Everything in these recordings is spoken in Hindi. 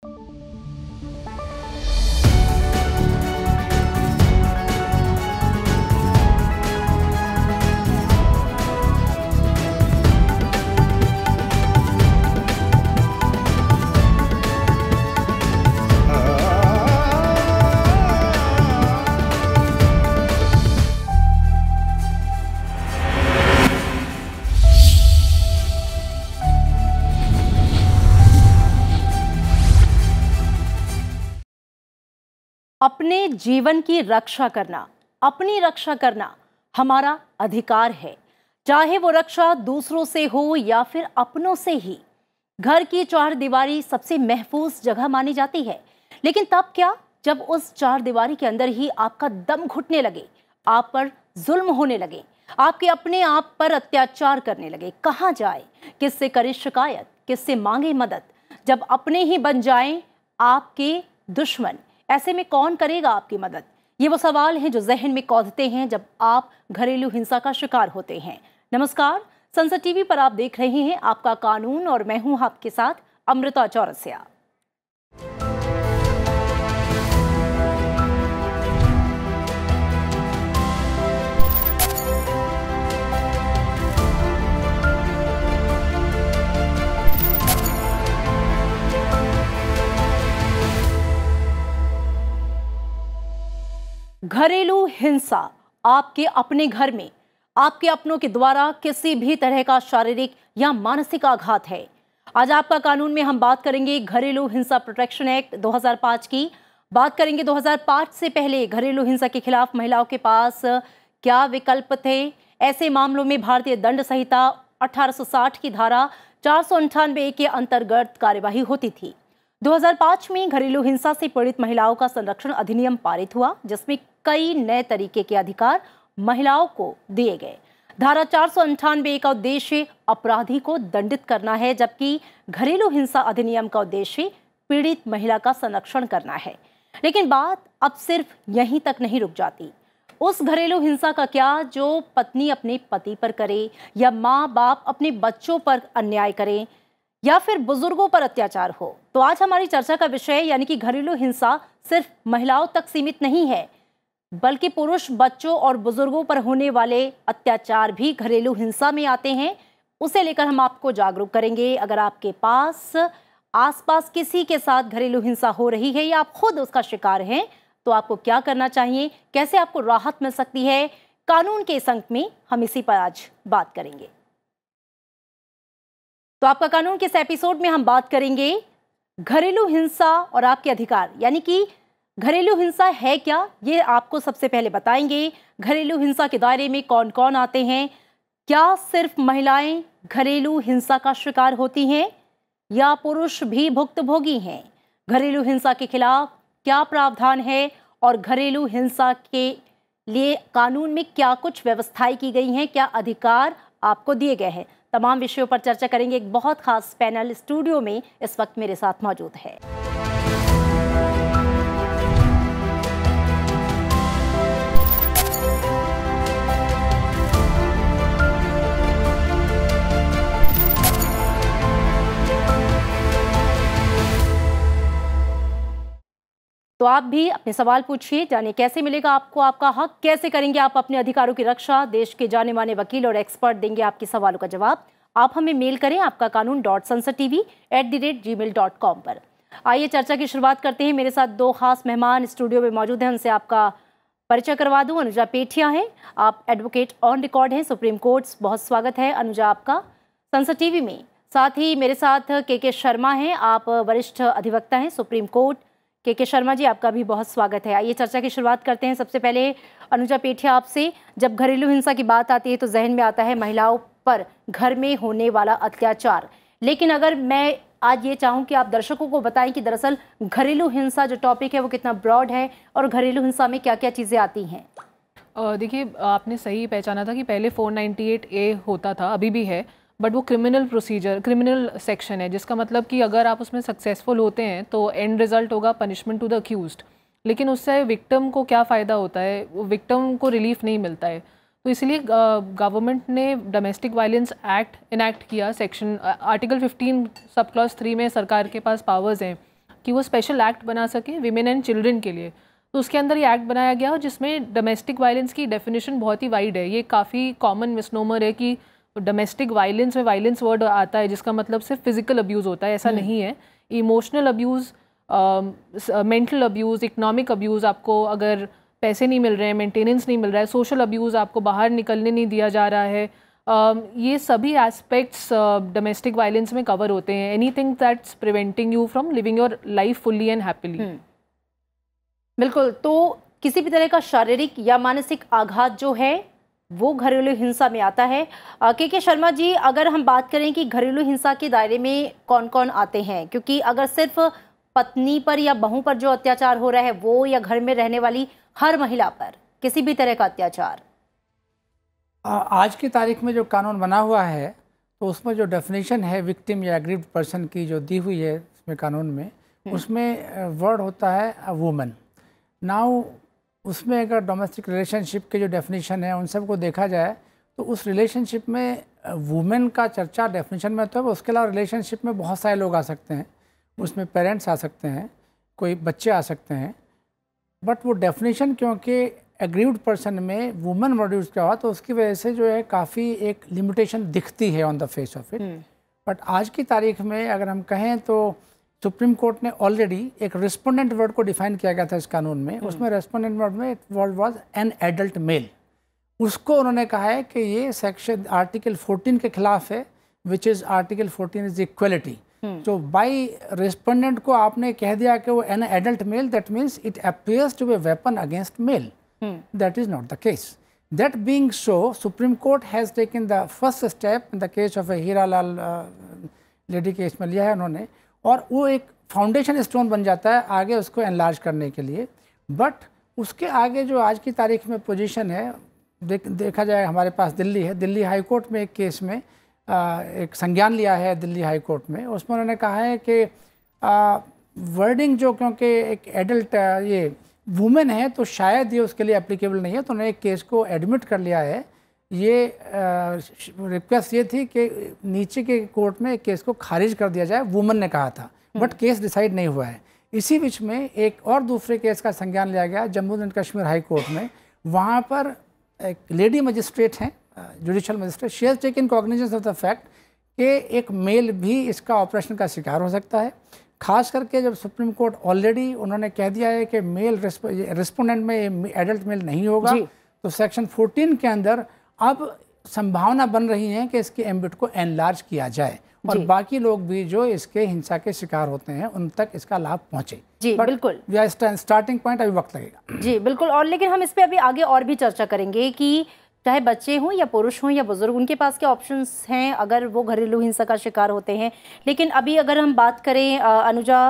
अपने जीवन की रक्षा करना, अपनी रक्षा करना हमारा अधिकार है, चाहे वो रक्षा दूसरों से हो या फिर अपनों से ही। घर की चारदीवारी सबसे महफूज जगह मानी जाती है, लेकिन तब क्या जब उस चारदीवारी के अंदर ही आपका दम घुटने लगे, आप पर जुल्म होने लगे, आपके अपने आप पर अत्याचार करने लगे। कहाँ जाए, किससे करे शिकायत, किससे मांगे मदद, जब अपने ही बन जाएं आपके दुश्मन, ऐसे में कौन करेगा आपकी मदद? ये वो सवाल हैं जो जहन में कौंधते हैं जब आप घरेलू हिंसा का शिकार होते हैं। नमस्कार, संसद टीवी पर आप देख रहे हैं आपका कानून और मैं हूं आपके साथ अमृता चौरसिया। घरेलू हिंसा आपके अपने घर में आपके अपनों के द्वारा किसी भी तरह का शारीरिक या मानसिक आघात है। आज आपका कानून में हम बात करेंगे घरेलू हिंसा प्रोटेक्शन एक्ट 2005 की। बात करेंगे 2005 से पहले घरेलू हिंसा के खिलाफ महिलाओं के पास क्या विकल्प थे। ऐसे मामलों में भारतीय दंड संहिता 1860 की धारा 498 के अंतर्गत कार्यवाही होती थी। 2005 में घरेलू हिंसा से पीड़ित महिलाओं का संरक्षण अधिनियम पारित हुआ, जिसमें कई नए तरीके के अधिकार महिलाओं को दिए गए। धारा 498 का उद्देश्य अपराधी को दंडित करना है, जबकि घरेलू हिंसा अधिनियम का उद्देश्य पीड़ित महिला का संरक्षण करना है। लेकिन बात अब सिर्फ यहीं तक नहीं रुक जाती। उस घरेलू हिंसा का क्या जो पत्नी अपने पति पर करे, या माँ बाप अपने बच्चों पर अन्याय करें, या फिर बुजुर्गों पर अत्याचार हो। तो आज हमारी चर्चा का विषय यानी कि घरेलू हिंसा सिर्फ महिलाओं तक सीमित नहीं है, बल्कि पुरुष, बच्चों और बुजुर्गों पर होने वाले अत्याचार भी घरेलू हिंसा में आते हैं। उसे लेकर हम आपको जागरूक करेंगे। अगर आपके पास आसपास किसी के साथ घरेलू हिंसा हो रही है या आप खुद उसका शिकार हैं, तो आपको क्या करना चाहिए, कैसे आपको राहत मिल सकती है, कानून के इस अंक में हम इसी पर आज बात करेंगे। तो आपका कानून के इस एपिसोड में हम बात करेंगे घरेलू हिंसा और आपके अधिकार, यानी कि घरेलू हिंसा है क्या, ये आपको सबसे पहले बताएंगे। घरेलू हिंसा के दायरे में कौन कौन आते हैं, क्या सिर्फ महिलाएं घरेलू हिंसा का शिकार होती हैं या पुरुष भी भुक्तभोगी हैं, घरेलू हिंसा के खिलाफ क्या प्रावधान है और घरेलू हिंसा के लिए कानून में क्या कुछ व्यवस्थाएं की गई हैं, क्या अधिकार आपको दिए गए हैं। तमाम विषयों पर चर्चा करेंगे। एक बहुत खास पैनल स्टूडियो में इस वक्त मेरे साथ मौजूद है। तो आप भी अपने सवाल पूछिए, जानिए कैसे मिलेगा आपको आपका हक, कैसे करेंगे आप अपने अधिकारों की रक्षा। देश के जाने माने वकील और एक्सपर्ट देंगे आपके सवालों का जवाब। आप हमें मेल करें आपका कानून.sansadtv@gmail.com पर। आइए चर्चा की शुरुआत करते हैं। मेरे साथ दो खास मेहमान स्टूडियो में मौजूद हैं, उनसे आपका परिचय करवा दूं। अनुजा पेठिया हैं, आप एडवोकेट ऑन रिकॉर्ड हैं सुप्रीम कोर्ट। बहुत स्वागत है अनुजा आपका संसद टीवी में। साथ ही मेरे साथ के शर्मा हैं, आप वरिष्ठ अधिवक्ता हैं सुप्रीम कोर्ट। के शर्मा जी, आपका भी बहुत स्वागत है। आइए चर्चा की शुरुआत करते हैं। सबसे पहले अनुजा पेठिया आपसे, जब घरेलू हिंसा की बात आती है तो जहन में आता है महिलाओं पर घर में होने वाला अत्याचार। लेकिन अगर मैं आज ये चाहूँ कि आप दर्शकों को बताएं कि दरअसल घरेलू हिंसा जो टॉपिक है वो कितना ब्रॉड है और घरेलू हिंसा में क्या क्या चीज़ें आती हैं। देखिए, आपने सही पहचाना था कि पहले 498A होता था, अभी भी है, बट वो क्रिमिनल प्रोसीजर, क्रिमिनल सेक्शन है, जिसका मतलब कि अगर आप उसमें सक्सेसफुल होते हैं तो एंड रिजल्ट होगा पनिशमेंट टू द अक्यूज्ड। लेकिन उससे विक्टिम को क्या फ़ायदा होता है, वो विक्टिम को रिलीफ नहीं मिलता है। तो इसलिए गवर्नमेंट ने डोमेस्टिक वायलेंस एक्ट इनैक्ट किया। सेक्शन आर्टिकल 15 सब क्लॉज 3 में सरकार के पास पावर्स हैं कि वो स्पेशल एक्ट बना सके विमेन एंड चिल्ड्रन के लिए। तो उसके अंदर ये एक्ट बनाया गया जिसमें डोमेस्टिक वायलेंस की डेफिनेशन बहुत ही वाइड है। ये काफ़ी कॉमन मिसनोमर है कि डोमेस्टिक वायलेंस में वायलेंस वर्ड आता है जिसका मतलब सिर्फ फिजिकल अब्यूज़ होता है, ऐसा नहीं है। Emotional abuse, mental abuse, economic abuse, आपको अगर पैसे नहीं मिल रहे हैं, मेंटेनेंस नहीं मिल रहा है, सोशल अब्यूज़, आपको बाहर निकलने नहीं दिया जा रहा है, ये सभी एस्पेक्ट्स डोमेस्टिक वायलेंस में कवर होते हैं। Anything that's preventing you from living your life fully and happily. बिल्कुल। तो किसी भी तरह का शारीरिक या मानसिक आघात जो है वो घरेलू हिंसा में आता है। के शर्मा जी, अगर हम बात करें कि घरेलू हिंसा के दायरे में कौन कौन आते हैं, क्योंकि अगर सिर्फ पत्नी पर या बहू पर जो अत्याचार हो रहा है वो, या घर में रहने वाली हर महिला पर किसी भी तरह का अत्याचार, आज की तारीख में जो कानून बना हुआ है तो उसमें जो डेफिनेशन है विक्टिम या एग्रीव्ड पर्सन की जो दी हुई है उसमें कानून में, उसमें वर्ड होता है वुमन। नाउ उसमें अगर डोमेस्टिक रिलेशनशिप के जो डेफिनेशन है उन सबको देखा जाए तो उस रिलेशनशिप में वुमेन का चर्चा डेफिनेशन में तो है, उसके अलावा रिलेशनशिप में बहुत सारे लोग आ सकते हैं, उसमें पेरेंट्स आ सकते हैं, कोई बच्चे आ सकते हैं, बट वो डेफिनेशन क्योंकि एग्रीव्ड पर्सन में वुमेन प्रोड्यूस किया हुआ तो उसकी वजह से जो है काफ़ी एक लिमिटेशन दिखती है on the face of it. But आज की तारीख में अगर हम कहें तो सुप्रीम कोर्ट ने ऑलरेडी एक रिस्पोंडेंट वर्ड को डिफाइन किया गया था इस कानून में। उसमें रिस्पोंडेंट वर्ड में word was an adult male. उसको उन्होंने कहा है कि ये सेक्शन आर्टिकल 14 के खिलाफ है, which is article 14 is equality. तो बाई रिस्पोंडेंट को आपने कह दिया कि वो an adult male, that means it appears to be weapon against male. That is not the case. That being so, Supreme Court has taken the first step in the case of a Hira Lal lady case में लिया है उन्होंने, और वो एक फाउंडेशन स्टोन बन जाता है आगे उसको एनलार्ज करने के लिए। बट उसके आगे जो आज की तारीख में पोजीशन है, देखा जाए हमारे पास दिल्ली है, दिल्ली हाई कोर्ट में एक केस में एक संज्ञान लिया है दिल्ली हाई कोर्ट में। उसमें उन्होंने कहा है कि वर्डिंग जो क्योंकि एक एडल्ट ये वुमेन है तो शायद ये उसके लिए एप्लीकेबल नहीं है, तो उन्होंने एक केस को एडमिट कर लिया है। ये रिक्वेस्ट ये थी कि नीचे के कोर्ट में एक केस को खारिज कर दिया जाए, वुमेन ने कहा था, बट केस डिसाइड नहीं हुआ है। इसी बीच में एक और दूसरे केस का संज्ञान लिया गया Jammu and Kashmir high court में। वहाँ पर एक लेडी मजिस्ट्रेट हैं, judicial magistrate, she has taken cognizance of the fact कि एक मेल भी इसका ऑपरेशन का शिकार हो सकता है। खास करके जब सुप्रीम कोर्ट ऑलरेडी उन्होंने कह दिया है कि मेल रिस्पोंडेंट में एडल्ट मेल नहीं होगा, तो सेक्शन 14 के अंदर अब संभावना बन रही है कि इसके एम्बिट को एनलार्ज किया जाए और बाकी लोग भी जो इसके हिंसा के शिकार होते हैं उन तक इसका लाभ पहुंचे। जी बिल्कुल, स्टार्टिंग पॉइंट अभी वक्त लगेगा। जी बिल्कुल। और लेकिन हम इस पे अभी आगे और भी चर्चा करेंगे कि चाहे बच्चे हों या पुरुष हों या बुजुर्ग, उनके पास क्या ऑप्शंस हैं अगर वो घरेलू हिंसा का शिकार होते हैं। लेकिन अभी अगर हम बात करें अनुजा,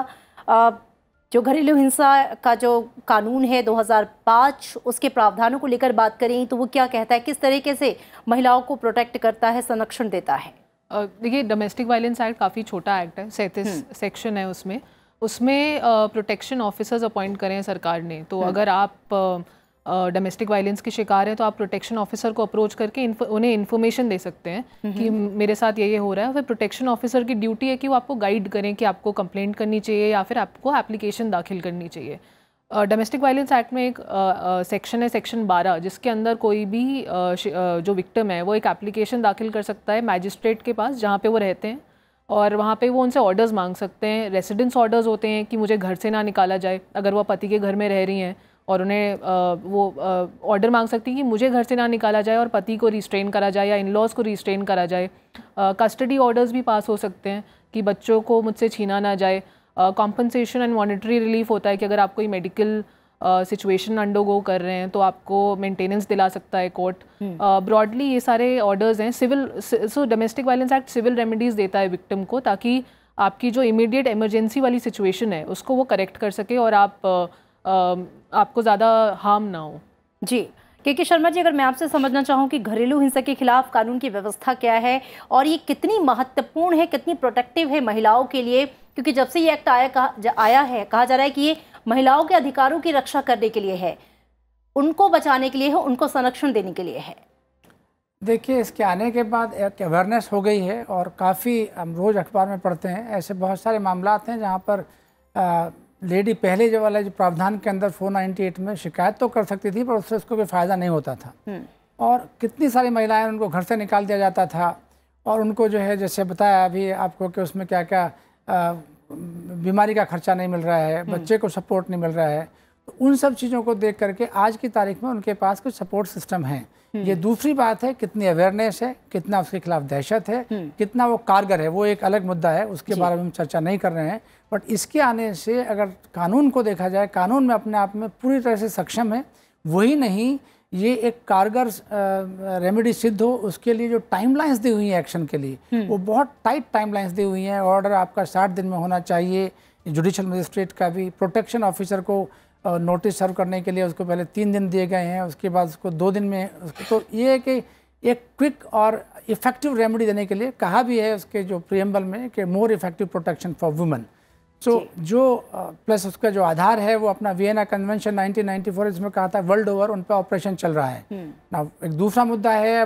जो घरेलू हिंसा का जो कानून है 2005, उसके प्रावधानों को लेकर बात करें तो वो क्या कहता है, किस तरीके से महिलाओं को प्रोटेक्ट करता है, संरक्षण देता है? देखिए, डोमेस्टिक वायलेंस एक्ट काफ़ी छोटा एक्ट है, 37 सेक्शन है उसमें प्रोटेक्शन ऑफिसर्स अपॉइंट करें हैं सरकार ने। तो अगर आप डोमेस्टिक वायलेंस के शिकार है तो आप प्रोटेक्शन ऑफिसर को अप्रोच करके उन्हें इन्फॉर्मेशन दे सकते हैं कि मेरे साथ ये हो रहा है। फिर प्रोटेक्शन ऑफिसर की ड्यूटी है कि वो आपको गाइड करें कि आपको कंप्लेंट करनी चाहिए या फिर आपको एप्लीकेशन दाखिल करनी चाहिए। डोमेस्टिक वायलेंस एक्ट में एक सेक्शन है, सेक्शन 12, जिसके अंदर कोई भी जो विक्टिम है वो एक एप्लीकेशन दाखिल कर सकता है मैजिस्ट्रेट के पास जहाँ पे वो रहते हैं, और वहाँ पे वो उनसे ऑर्डर्स मांग सकते हैं। रेसिडेंस ऑर्डर्स होते हैं कि मुझे घर से ना निकाला जाए, अगर वो पति के घर में रह रही हैं और उन्हें वो ऑर्डर मांग सकती है कि मुझे घर से ना निकाला जाए और पति को रिस्ट्रेन करा जाए या इन लॉज को रिस्ट्रेन करा जाए। कस्टडी ऑर्डर्स भी पास हो सकते हैं कि बच्चों को मुझसे छीना ना जाए। कॉम्पनसेशन एंड मॉनेटरी रिलीफ होता है कि अगर आप कोई मेडिकल सिचुएशन अंडरगो कर रहे हैं तो आपको मेंटेनेंस दिला सकता है कोर्ट। ब्रॉडली ये सारे ऑर्डर्स हैं। So domestic violence act civil remedies देता है विक्टिम को, ताकि आपकी जो इमीडिएट इमरजेंसी वाली सिचुएशन है उसको वो करेक्ट कर सके और आपको ज़्यादा हार्म ना हो। जी के शर्मा जी, अगर मैं आपसे समझना चाहूँ कि घरेलू हिंसा के खिलाफ कानून की व्यवस्था क्या है और ये कितनी महत्वपूर्ण है, कितनी प्रोटेक्टिव है महिलाओं के लिए, क्योंकि जब से ये एक्ट आया है कहा जा रहा है कि ये महिलाओं के अधिकारों की रक्षा करने के लिए है, उनको बचाने के लिए है, उनको संरक्षण देने के लिए है। देखिए, इसके आने के बाद एक अवेयरनेस हो गई है और काफ़ी हम रोज़ अखबार में पढ़ते हैं, ऐसे बहुत सारे मामला हैं जहाँ पर लेडी पहले जो वाला जो प्रावधान के अंदर 498 में शिकायत तो कर सकती थी, पर उससे उसको कोई फ़ायदा नहीं होता था। और कितनी सारी महिलाएं, उनको घर से निकाल दिया जाता था और उनको जो है, जैसे बताया अभी आपको कि उसमें क्या क्या बीमारी का खर्चा नहीं मिल रहा है, बच्चे को सपोर्ट नहीं मिल रहा है। तो उन सब चीज़ों को देख करके आज की तारीख में उनके पास कुछ सपोर्ट सिस्टम है। ये दूसरी बात है, कितनी अवेयरनेस है, कितना उसके खिलाफ दहशत है, कितना वो कारगर है, वो एक अलग मुद्दा है, उसके बारे में हम चर्चा नहीं कर रहे हैं। बट इसके आने से अगर कानून को देखा जाए, कानून में अपने आप में पूरी तरह से सक्षम है। वही नहीं, ये एक कारगर रेमेडी सिद्ध हो, उसके लिए जो टाइमलाइंस दी हुई है एक्शन के लिए, वो बहुत टाइट टाइमलाइंस दी हुई हैं। ऑर्डर आपका 60 दिन में होना चाहिए। जुडिशल मजिस्ट्रेट का भी प्रोटेक्शन ऑफिसर को नोटिस सर्व करने के लिए उसको पहले 3 दिन दिए गए हैं, उसके बाद उसको 2 दिन में उसको, तो ये है कि एक क्विक और इफेक्टिव रेमेडी देने के लिए कहा भी है उसके जो प्रीएम्बल में कि more effective protection for women. So जो प्लस उसका जो आधार है वो अपना वियना कन्वेंशन 1994, इसमें कहा था वर्ल्ड ओवर उन पर ऑपरेशन चल रहा है ना। एक दूसरा मुद्दा है,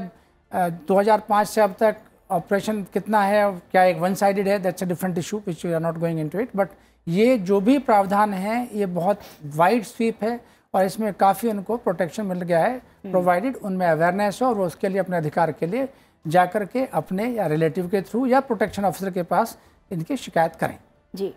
2005 से अब तक ऑपरेशन कितना है, क्या एक वन साइडेड है, that's a different issue which we are not going into it. But ये जो भी प्रावधान है ये बहुत वाइड स्वीप है और इसमें काफ़ी उनको प्रोटेक्शन मिल गया है, प्रोवाइडेड उनमें अवेयरनेस हो और वो उसके लिए अपने अधिकार के लिए जा कर के अपने या रिलेटिव के थ्रू या प्रोटेक्शन ऑफिसर के पास इनकी शिकायत करें। जी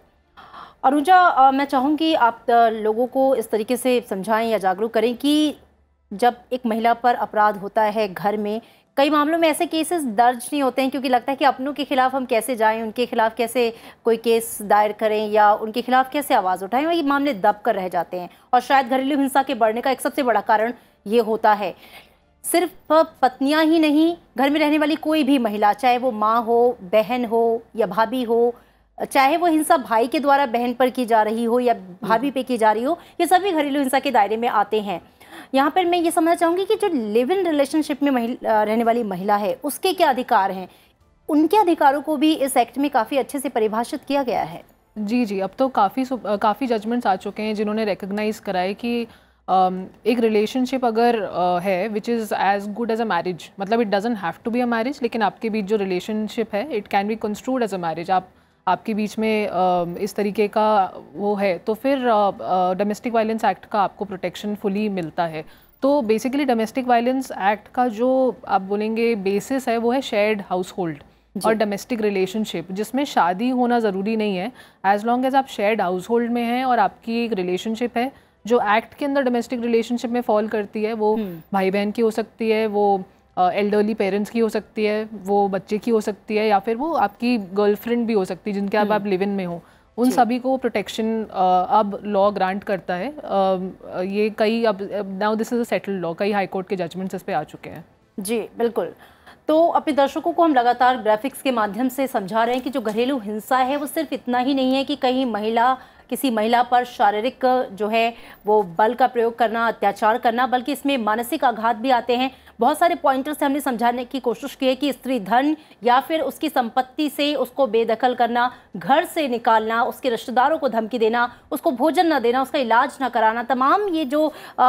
अनुजा, मैं चाहूँगी आप लोगों को इस तरीके से समझाएं या जागरूक करें कि जब एक महिला पर अपराध होता है घर में, कई मामलों में ऐसे केसेस दर्ज नहीं होते हैं क्योंकि लगता है कि अपनों के खिलाफ हम कैसे जाएं, उनके खिलाफ कैसे कोई केस दायर करें या उनके खिलाफ कैसे आवाज़ उठाएं, और ये मामले दब कर रह जाते हैं। और शायद घरेलू हिंसा के बढ़ने का एक सबसे बड़ा कारण ये होता है। सिर्फ पत्नियां ही नहीं, घर में रहने वाली कोई भी महिला, चाहे वो माँ हो, बहन हो या भाभी हो, चाहे वो हिंसा भाई के द्वारा बहन पर की जा रही हो या भाभी पे की जा रही हो, ये सभी घरेलू हिंसा के दायरे में आते हैं। यहाँ पर मैं ये समझना चाहूँगी कि जो लिव इन रिलेशनशिप में रहने वाली महिला है उसके क्या अधिकार हैं, उनके अधिकारों को भी इस एक्ट में काफ़ी अच्छे से परिभाषित किया गया है। जी, अब तो काफ़ी जजमेंट्स आ चुके हैं जिन्होंने रिकग्नाइज़ कराए कि एक रिलेशनशिप अगर है which is as good as a marriage, मतलब it doesn't have to be a marriage, लेकिन आपके बीच जो रिलेशनशिप है it can be construed as a marriage, आपके बीच में इस तरीके का वो है, तो फिर डोमेस्टिक वायलेंस एक्ट का आपको प्रोटेक्शन फुली मिलता है। तो बेसिकली डोमेस्टिक वायलेंस एक्ट का जो आप बोलेंगे बेसिस है वो है शेयर्ड हाउस होल्ड और डोमेस्टिक रिलेशनशिप, जिसमें शादी होना ज़रूरी नहीं है। एज लॉन्ग एज आप शेयर्ड हाउस होल्ड में हैं और आपकी एक रिलेशनशिप है जो एक्ट के अंदर डोमेस्टिक रिलेशनशिप में फॉल करती है, वो भाई बहन की हो सकती है, वो एल्डरली पेरेंट्स की हो सकती है, वो बच्चे की हो सकती है, या फिर वो आपकी गर्लफ्रेंड भी हो सकती है जिनके अब आप लिव इन में हो, उन सभी को प्रोटेक्शन अब लॉ ग्रांट करता है। ये कई अब now this is a settled law, कई हाई कोर्ट के जजमेंट्स इस पे आ चुके हैं। जी बिल्कुल। तो अपने दर्शकों को हम लगातार ग्राफिक्स के माध्यम से समझा रहे हैं कि जो घरेलू हिंसा है वो सिर्फ इतना ही नहीं है कि कहीं किसी महिला पर शारीरिक जो है वो बल का प्रयोग करना, अत्याचार करना, बल्कि इसमें मानसिक आघात भी आते हैं। बहुत सारे पॉइंटर्स से हमने समझाने की कोशिश की है कि स्त्री धन या फिर उसकी संपत्ति से उसको बेदखल करना, घर से निकालना, उसके रिश्तेदारों को धमकी देना, उसको भोजन न देना, उसका इलाज न कराना, तमाम ये जो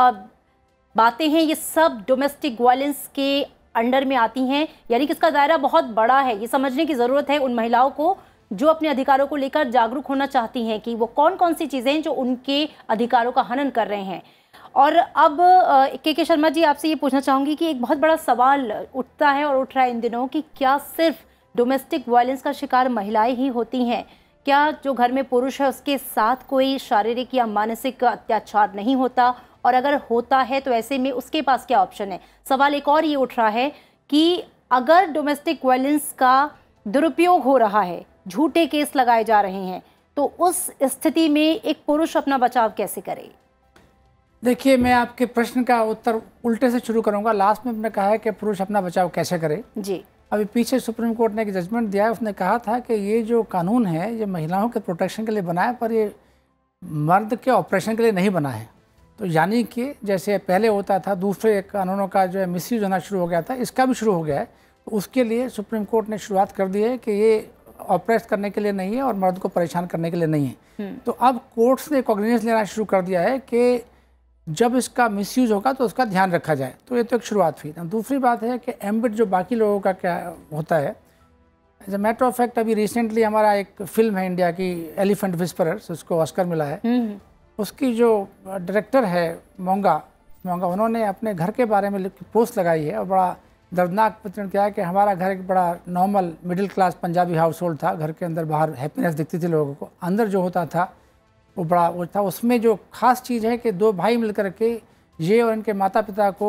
बातें हैं ये सब डोमेस्टिक वायलेंस के अंडर में आती हैं। यानी कि इसका दायरा बहुत बड़ा है। ये समझने की ज़रूरत है उन महिलाओं को जो अपने अधिकारों को लेकर जागरूक होना चाहती हैं कि वो कौन कौन सी चीज़ें हैं जो उनके अधिकारों का हनन कर रहे हैं। और अब के शर्मा जी, आपसे ये पूछना चाहूँगी कि एक बहुत बड़ा सवाल उठता है और उठ रहा है इन दिनों कि क्या सिर्फ डोमेस्टिक वायलेंस का शिकार महिलाएं ही होती हैं? क्या जो घर में पुरुष है उसके साथ कोई शारीरिक या मानसिक अत्याचार नहीं होता? और अगर होता है तो ऐसे में उसके पास क्या ऑप्शन है? सवाल एक और ये उठ रहा है कि अगर डोमेस्टिक वायलेंस का दुरुपयोग हो रहा है, झूठे केस लगाए जा रहे हैं, तो उस स्थिति में एक पुरुष अपना बचाव कैसे करे? देखिए, मैं आपके प्रश्न का उत्तर उल्टे से शुरू करूंगा। लास्ट में मैंने कहा है कि पुरुष अपना बचाव कैसे करे। जी, अभी पीछे सुप्रीम कोर्ट ने एक जजमेंट दिया है, उसने कहा था कि ये जो कानून है ये महिलाओं के प्रोटेक्शन के लिए बना है, पर ये मर्द के ऑपरेशन के लिए नहीं बना है। तो यानी कि जैसे पहले होता था, दूसरे कानूनों का जो है मिसयूज होना शुरू हो गया था, इसका भी शुरू हो गया है। तो उसके लिए सुप्रीम कोर्ट ने शुरुआत कर दी है कि ये ऑपरेट करने के लिए नहीं है और मर्द को परेशान करने के लिए नहीं है। तो अब कोर्ट्स ने कॉग्निजेंस लेना शुरू कर दिया है कि जब इसका मिसयूज होगा तो उसका ध्यान रखा जाए। तो ये तो एक शुरुआत हुई। दूसरी बात है कि एम्बिट जो बाकी लोगों का क्या होता है, as a matter of fact अभी रिसेंटली हमारा एक फिल्म है इंडिया की एलिफेंट विस्परर्स, उसको ऑस्कर मिला है। उसकी जो डायरेक्टर है मोंगा, उन्होंने अपने घर के बारे में पोस्ट लगाई है और बड़ा दर्दनाक चित्रण किया है कि हमारा घर एक बड़ा normal middle class Punjabi household था। घर के अंदर बाहर हैप्पीनेस दिखती थी लोगों को, अंदर जो होता था वो बड़ा वो था। उसमें जो खास चीज़ है कि 2 भाई मिलकर के ये और इनके माता पिता को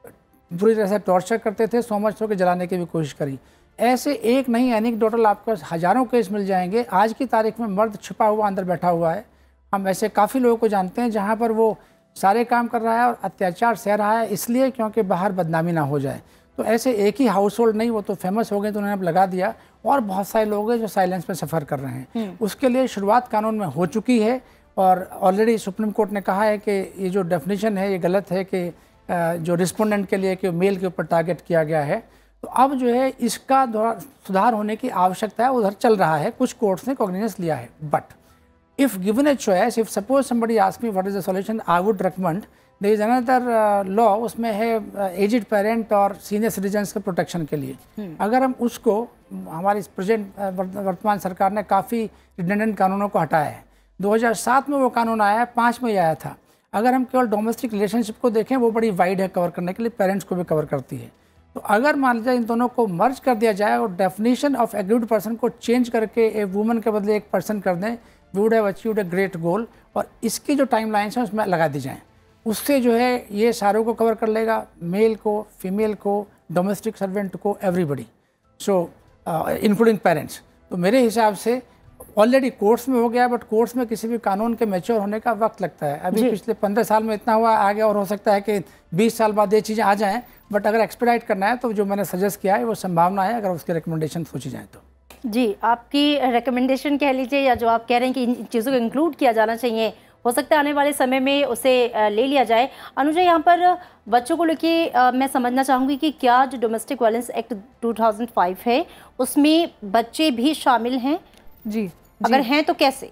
बुरी तरह से टॉर्चर करते थे, सो मच हो के जलाने की भी कोशिश करी। ऐसे एक नहीं एनेक्डोटल आपको हज़ारों केस मिल जाएंगे। आज की तारीख में मर्द छिपा हुआ अंदर बैठा हुआ है। हम ऐसे काफ़ी लोगों को जानते हैं जहाँ पर वो सारे काम कर रहा है और अत्याचार सह रहा है, इसलिए क्योंकि बाहर बदनामी ना हो जाए। तो ऐसे एक ही हाउस होल्ड नहीं, वो तो फेमस हो गए तो उन्होंने अब लगा दिया, और बहुत सारे लोग हैं जो साइलेंस में सफ़र कर रहे हैं। उसके लिए शुरुआत कानून में हो चुकी है और ऑलरेडी सुप्रीम कोर्ट ने कहा है कि ये जो डेफिनेशन है ये गलत है कि जो रिस्पोंडेंट के लिए कि मेल के ऊपर टारगेट किया गया है। तो अब जो है इसका सुधार होने की आवश्यकता है, उधर चल रहा है, कुछ कोर्ट्स ने कॉग्निजेंस लिया है। But if given a choice, if suppose somebody ask me what is the solution, I would recommend there is another law, उसमें है एजिड पेरेंट और सीनियर सिटीजन्स के प्रोटेक्शन के लिए। अगर हम उसको, हमारी प्रेजेंट वर्तमान सरकार ने काफ़ी रिडंडेंट कानूनों को हटाया है। 2007 में वो कानून आया है, 5 में ही आया था। अगर हम केवल डोमेस्टिक रिलेशनशिप को देखें, वो बड़ी वाइड है कवर करने के लिए, पेरेंट्स को भी कवर करती है। तो अगर मान लीजिए इन दोनों को मर्ज कर दिया जाए और डेफिनेशन ऑफ एग्रीड पर्सन को चेंज करके एक वुमन के बदले एक पर्सन कर दें, we would have achieved a great goal. और इसकी जो टाइम लाइन्स हैं उसमें लगा दी जाएँ, उससे जो है ये सारों को कवर कर लेगा, मेल को, फीमेल को, डोमेस्टिक सर्वेंट को, एवरीबडी, सो इंक्लूडिंग पेरेंट्स। तो मेरे हिसाब से ऑलरेडी कोर्ट्स में हो गया, बट कोर्ट्स में किसी भी कानून के मैच्योर होने का वक्त लगता है। अभी पिछले 15 साल में इतना हुआ, आगे और हो सकता है कि 20 साल बाद ये चीज़ें आ जाएं। बट अगर एक्सपेडाइट करना है तो जो मैंने सजेस्ट किया है वो संभावना है, अगर उसके रिकमेंडेशन सोची जाए तो। जी, आपकी रिकमेंडेशन कह लीजिए, या जो आप कह रहे हैं कि इन चीज़ों को इंक्लूड किया जाना चाहिए, हो सकता है आने वाले समय में उसे ले लिया जाए। अनुजा, यहाँ पर बच्चों को लेके मैं समझना चाहूँगी कि क्या जो डोमेस्टिक वायलेंस एक्ट 2005 है उसमें बच्चे भी शामिल हैं? जी, अगर हैं तो कैसे?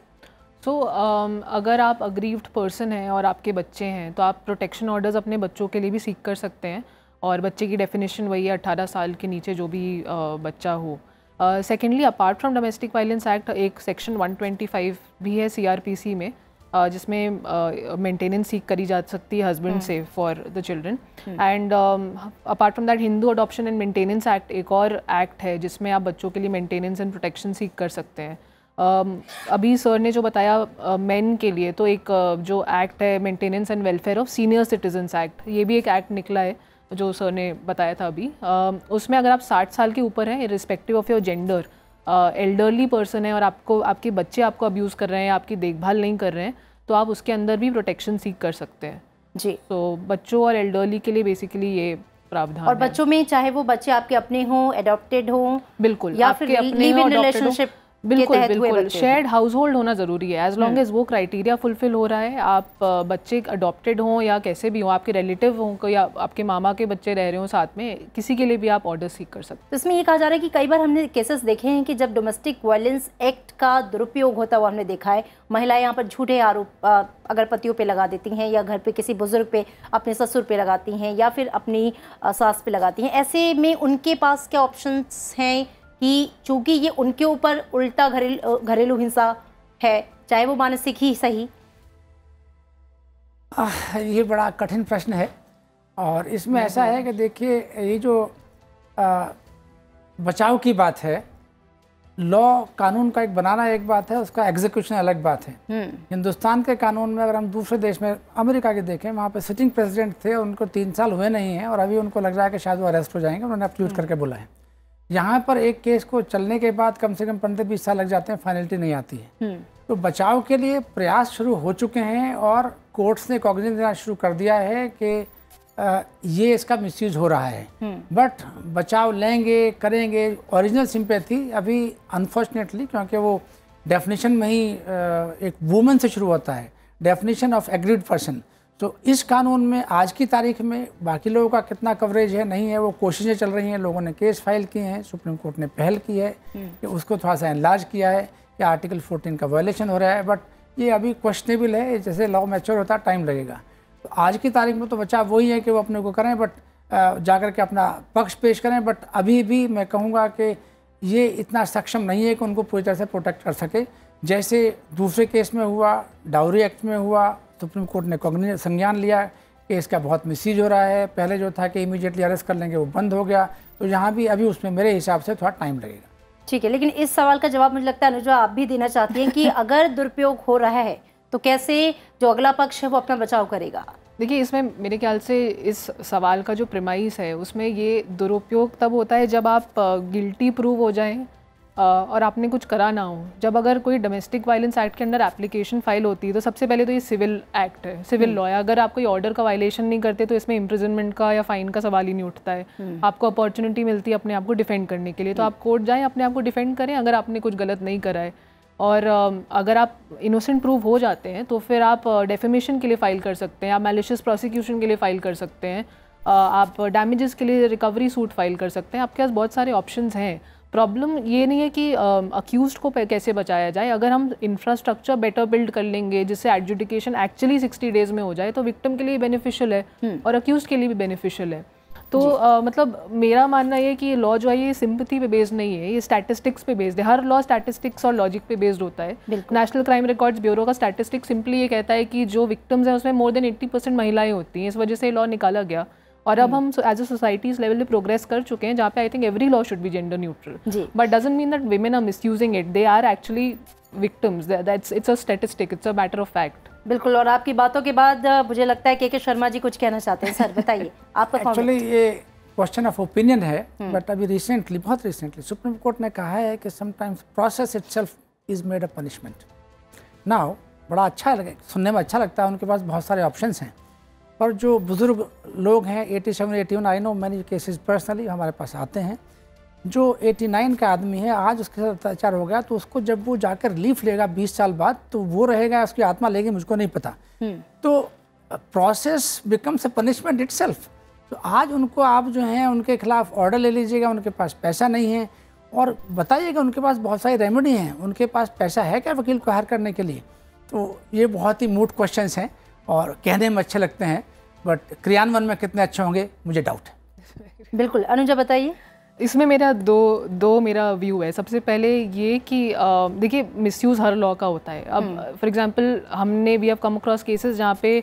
अगर आप अग्रीव्ड पर्सन हैं और आपके बच्चे हैं तो आप प्रोटेक्शन ऑर्डर्स अपने बच्चों के लिए भी सीख कर सकते हैं। और बच्चे की डेफिनेशन वही है 18 साल के नीचे जो भी बच्चा हो। Secondly, apart from domestic violence act, एक सेक्शन 125 भी है CRPC में, जिसमें मेंटेनेंस सीख करी जा सकती है हस्बैंड से for the children. And apart from that, Hindu adoption and maintenance act एक और एक्ट है जिसमें आप बच्चों के लिए मेंटेनेंस एंड प्रोटेक्शन सीख कर सकते हैं। अभी सर ने जो बताया मेन के लिए, तो एक जो एक्ट है maintenance and welfare of senior citizens act, ये भी एक एक्ट निकला है जो सर ने बताया था अभी। उसमें अगर आप 60 साल के ऊपर हैं, irrespective of your gender, elderly person है और आपके बच्चे आपको अब्यूज़ कर रहे हैं, आपकी देखभाल नहीं कर रहे हैं, तो आप उसके अंदर भी प्रोटेक्शन सीख कर सकते हैं। जी, तो बच्चों और एल्डरली के लिए बेसिकली ये प्रावधान और बच्चों में चाहे वो बच्चे आपके अपने हों, एडॉप्टेड हों, बिल्कुल, या फिर लिव इन रिलेशनशिप, बिल्कुल शेयर्ड हाउस होल्ड होना ज़रूरी है। एज लॉन्ग एज वो क्राइटेरिया फुलफिल हो रहा है, आप बच्चे अडॉप्टेड हों या कैसे भी हों, आपके रिलेटिव हों या आपके मामा के बच्चे रह रहे हों साथ में, किसी के लिए भी आप ऑर्डर सीख कर सकते हैं। तो इसमें ये कहा जा रहा है कि कई बार हमने केसेस देखे हैं कि जब डोमेस्टिक वायलेंस एक्ट का दुरुपयोग होता हुआ हमने देखा है, महिलाएं यहाँ पर झूठे आरोप अगर पतियों पे लगा देती हैं, या घर पे किसी बुजुर्ग पे, अपने ससुर पे लगाती हैं, या फिर अपनी सास पे लगाती हैं, ऐसे में उनके पास क्या ऑप्शंस हैं कि चूँकि ये उनके ऊपर उल्टा घरेलू हिंसा है, चाहे वो मानसिक ही सही? ये बड़ा कठिन प्रश्न है। और इसमें ऐसा है कि देखिए, ये जो बचाव की बात है, लॉ कानून का एक बनाना एक बात है, उसका एग्जीक्यूशन अलग बात है। हिंदुस्तान के कानून में अगर हम दूसरे देश में अमेरिका के देखें, वहाँ पे सिटिंग प्रेसिडेंट थे, उनको 3 साल हुए नहीं हैं और अभी उनको लग रहा है कि शायद वो अरेस्ट हो जाएंगे, उन्होंने अपील करके बोला है। यहाँ पर एक केस को चलने के बाद कम से कम 15-20 साल लग जाते हैं, फाइनलिटी नहीं आती है। तो बचाव के लिए प्रयास शुरू हो चुके हैं और कोर्ट्स ने कॉग्निजेंस देना शुरू कर दिया है कि ये इसका मिसयूज हो रहा है। बट बचाव लेंगे, करेंगे, ओरिजिनल सिंपैथी अभी अनफॉर्चुनेटली, क्योंकि वो डेफिनेशन में ही एक वुमन से शुरू होता है, डेफिनेशन ऑफ एग्रीड पर्सन। तो इस कानून में आज की तारीख में बाकी लोगों का कितना कवरेज है, नहीं है, वो कोशिशें चल रही हैं, लोगों ने केस फाइल किए हैं, सुप्रीम कोर्ट ने पहल की है कि उसको थोड़ा सा एनलार्ज किया है कि आर्टिकल 14 का वायलेशन हो रहा है। बट ये अभी क्वेश्चनेबल है, जैसे लॉ मैच्योर होता है टाइम लगेगा। तो आज की तारीख में तो बचाव वही है कि वो अपने को करें, बट जाकर के अपना पक्ष पेश करें। बट अभी भी मैं कहूँगा कि ये इतना सक्षम नहीं है कि उनको पूरी तरह से प्रोटेक्ट कर सके। जैसे दूसरे केस में हुआ, डाउरी एक्ट में हुआ, सुप्रीम कोर्ट ने संज्ञान लिया कि इसका बहुत मिसयूज हो रहा है। पहले जो था कि इमीडिएटली अरेस्ट कर लेंगे, वो बंद हो गया। तो यहाँ भी अभी उसमें मेरे हिसाब से थोड़ा टाइम लगेगा। ठीक है, लेकिन इस सवाल का जवाब मुझे लगता है अनुजा आप भी देना चाहती हैं कि अगर दुरुपयोग हो रहा है तो कैसे जो अगला पक्ष है वो अपना बचाव करेगा? देखिए, इसमें मेरे ख्याल से इस सवाल का जो प्रेमाइस है उसमें ये दुरुपयोग तब होता है जब आप गिल्टी प्रूव हो जाएं और आपने कुछ करा ना हो। जब अगर कोई डोमेस्टिक वायलेंस एक्ट के अंदर एप्लीकेशन फाइल होती है तो सबसे पहले तो ये सिविल एक्ट है, सिविल लॉ है। अगर आप कोई ऑर्डर का वायलेशन नहीं करते तो इसमें इम्प्रिजनमेंट का या फाइन का सवाल ही नहीं उठता है। आपको अपॉर्चुनिटी मिलती है अपने आप को डिफेंड करने के लिए, तो आप कोर्ट जाएं, अपने आप को डिफेंड करें अगर आपने कुछ गलत नहीं करा है। और अगर आप इनोसेंट प्रूव हो जाते हैं तो फिर आप डेफेमेशन के लिए फ़ाइल कर सकते हैं, आप मैलिशियस प्रोसिक्यूशन के लिए फ़ाइल कर सकते हैं, आप डैमेजेस के लिए रिकवरी सूट फाइल कर सकते हैं। आपके पास बहुत सारे ऑप्शंस हैं। प्रॉब्लम ये नहीं है कि अक्यूज्ड को कैसे बचाया जाए। अगर हम इंफ्रास्ट्रक्चर बेटर बिल्ड कर लेंगे जिससे एडजुडिकेशन एक्चुअली 60 डेज़ में हो जाए तो विक्टिम के लिए बेनिफिशियल है और अक्यूज्ड के लिए भी बेनिफिशियल है। तो मतलब मेरा मानना ये कि लॉ जो है ये सिंपैथी पे बेस्ड नहीं है, ये स्टैटिस्टिक्स पे बेस्ड है। हर लॉ स्टैटिस्टिक्स और लॉजिक पे बेस्ड होता है। नेशनल क्राइम रिकॉर्ड्स ब्यूरो का स्टैटिस्टिक्स सिंपली ये कहता है कि जो विक्टिम्स हैं उसमें मोर देन 80% महिलाएं होती हैं। इस वजह से लॉ निकाला गया और अब हम एज अ सोसाइटी इस लेवल पे प्रोग्रेस कर चुके हैं जहाँ पे I think every law should be gender neutral, but doesn't mean that women are misusing it, they are actually victims, that's it's a statistic, it's a matter of fact. बिल्कुल, और आपकी बातों के बाद मुझे लगता है के शर्मा जी कुछ कहना चाहते हैं। सर बताइए आपका। एक्चुअली ये क्वेश्चन ऑफ ओपिनियन है, बट अभी रिसेंटली, बहुत रिसेंटली सुप्रीम कोर्ट ने कहा है कि sometimes process itself is made a punishment. Now बड़ा अच्छा लगे, सुनने में अच्छा लगता है, उनके पास बहुत सारे ऑप्शंस हैं, पर जो बुजुर्ग लोग हैं 87, 81, I know many cases personally हमारे पास आते हैं, जो 89 का आदमी है, आज उसके साथ अत्याचार हो गया तो उसको जब वो जाकर रिलीफ लेगा 20 साल बाद तो वो रहेगा, उसकी आत्मा लेगी, मुझको नहीं पता। तो process becomes a punishment itself. तो आज उनको आप जो हैं उनके खिलाफ ऑर्डर ले लीजिएगा, उनके पास पैसा नहीं है, और बताइएगा उनके पास बहुत सारी रेमेडी हैं, उनके पास पैसा है क्या वकील को हायर करने के लिए? तो ये बहुत ही मूट क्वेश्चंस हैं और कहने में अच्छे लगते हैं, बट क्रियान्वयन में कितने अच्छे होंगे मुझे डाउट है। बिल्कुल, अनुजा बताइए। इसमें मेरा दो मेरा व्यू है। सबसे पहले ये कि देखिए मिसयूज़ हर लॉ का होता है। अब फॉर एग्जांपल हमने we have come across cases जहाँ पे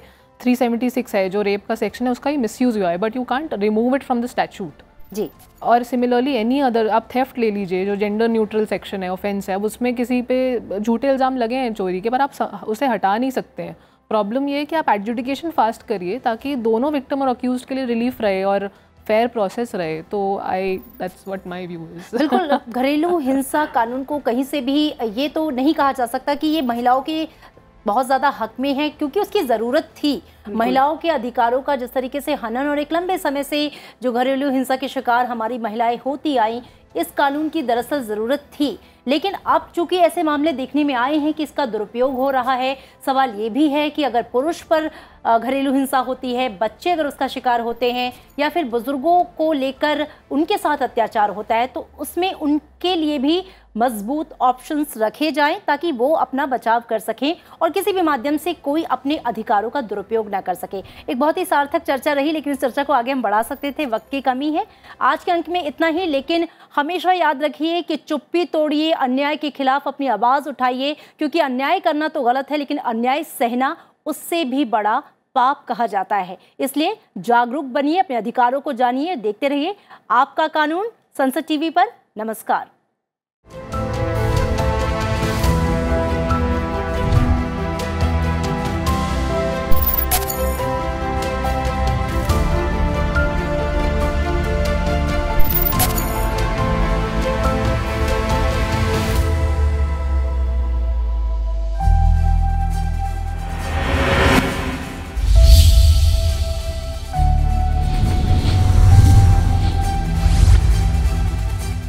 376 है जो रेप का सेक्शन है उसका ही मिसयूज़ हुआ है, but you can't remove it from the statute जी। और सिमिलरली एनी अदर, आप थेफ्ट ले लीजिए जो जेंडर न्यूट्रल सेक्शन है, ऑफेंस है, अब उसमें किसी पे झूठे इल्ज़ाम लगे हैं चोरी के, पर आप उसे हटा नहीं सकते हैं। प्रॉब्लम ये है कि आप एडजुडिकेशन फास्ट करिए ताकि दोनों विक्टिम और अक्यूज्ड के लिए रिलीफ रहे और फेयर प्रोसेस रहे। तो that's what my view is. बिल्कुल, घरेलू हिंसा कानून को कहीं से भी ये तो नहीं कहा जा सकता कि ये महिलाओं के बहुत ज़्यादा हक में है, क्योंकि उसकी ज़रूरत थी। महिलाओं के अधिकारों का जिस तरीके से हनन और एक लंबे समय से जो घरेलू हिंसा के शिकार हमारी महिलाएं होती आई, इस कानून की दरअसल ज़रूरत थी। लेकिन अब चूंकि ऐसे मामले देखने में आए हैं कि इसका दुरुपयोग हो रहा है, सवाल ये भी है कि अगर पुरुष पर घरेलू हिंसा होती है, बच्चे अगर उसका शिकार होते हैं, या फिर बुजुर्गों को लेकर उनके साथ अत्याचार होता है, तो उसमें उनके लिए भी मजबूत ऑप्शंस रखे जाएं ताकि वो अपना बचाव कर सकें और किसी भी माध्यम से कोई अपने अधिकारों का दुरुपयोग ना कर सके। एक बहुत ही सार्थक चर्चा रही, लेकिन इस चर्चा को आगे हम बढ़ा सकते थे, वक्त की कमी है। आज के अंक में इतना ही, लेकिन हमेशा याद रखिए कि चुप्पी तोड़िए, अन्याय के खिलाफ अपनी आवाज़ उठाइए, क्योंकि अन्याय करना तो गलत है, लेकिन अन्याय सहना उससे भी बड़ा पाप कहा जाता है। इसलिए जागरूक बनिए, अपने अधिकारों को जानिए। देखते रहिए आपका कानून संसद टीवी पर। नमस्कार।